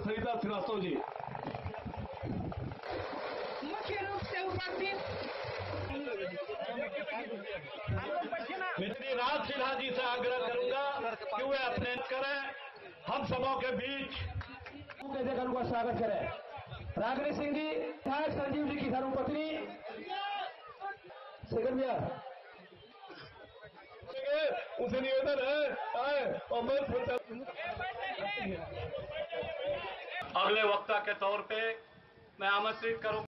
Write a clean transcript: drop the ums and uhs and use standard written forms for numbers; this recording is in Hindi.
सरिता श्रीवास्तव जी। मुख्य रूप से उपस्थित मित्री राज सिन्हा जी से आग्रह करूंगा कि वे अपने करें, हम सबों के बीच जगह का स्वागत करें। रागिनी सिंह जी, विधायक संजीव जी की धर्मपत्नी शेखर भैया, उसे निवेदन है आए और मैं अगले वक्ता के तौर पे मैं आमंत्रित करूं।